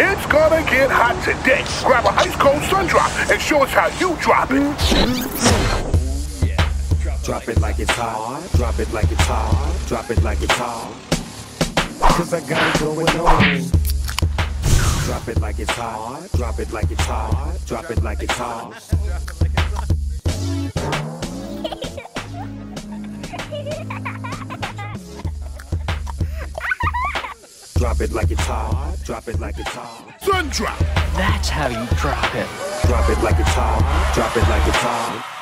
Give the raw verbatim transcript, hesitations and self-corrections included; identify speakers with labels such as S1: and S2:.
S1: It's gonna get hot today. Grab a ice cold SunDrop and show us how you drop it.
S2: Drop it like it's hot. Drop it like it's hot. Drop it like it's hot. Cause I got it going on. Drop it like it's hot. Drop it like it's hot. Drop it like it's hot. Drop it like it's hot. Drop it like it's hot.
S1: SunDrop.
S3: That's how you drop it.
S2: Drop it like it's hot. Drop it like it's hot.